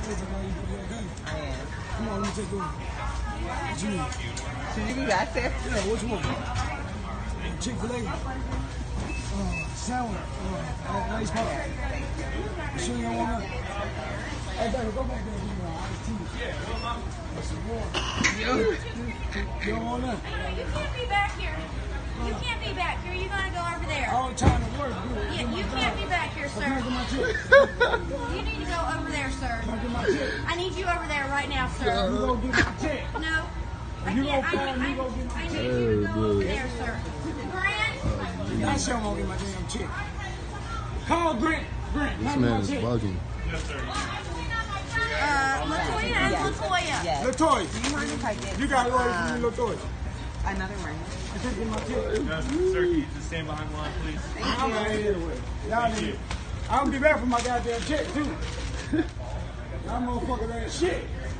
I am. Come on, let me take one. What you need? Should you be back there? Yeah, which one? Chick-fil-A. Sandwich. Nice pop. Thank you. You sure you don't want that? Hey, baby, go back there and give me an iced tea. That's some more. You don't want that? No, you can't be back here. You can't be back here. You gotta go over there. I was trying to work. Yeah, you can't be back here, sir. Can I get my tip? You need to go over there, sir. Can I get my tip? I need you over there right now, sir. You go get my tip. No. I You can't. go find me, go get my I tip. need you to go over there, sir. Grant. I sure won't get my damn tip. Call Grant. Grant, This hand me man my is tip. bugging. Latoya and Latoya. Yes. Latoya, Do you mind if I get you got to order for me, Latoya. another ring? I can't get my tip. Sir, can you just stand behind the line, please? I'm out here anyway. Y'all need. I'm gonna be back for my goddamn check too. Y'all motherfuckers ain't shit.